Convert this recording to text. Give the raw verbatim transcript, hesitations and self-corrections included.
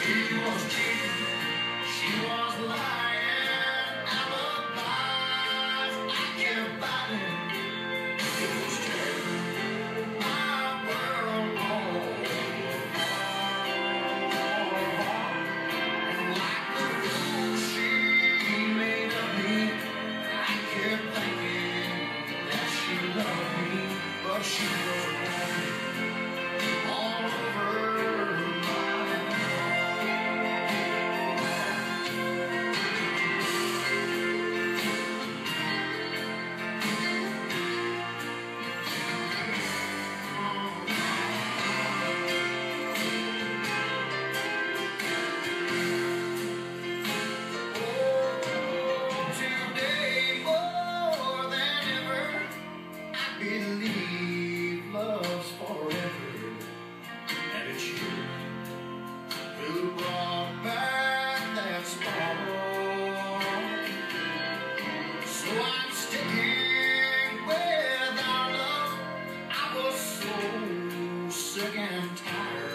She was cheating, she was lying, alibis I kept fighting. It was tearing my world apart. And like the fool she made of me, I kept thinking that she loved me, but she was wrong all over my believe love's forever, and it's you who brought back that spark. So I'm sticking with our love. I was so sick and tired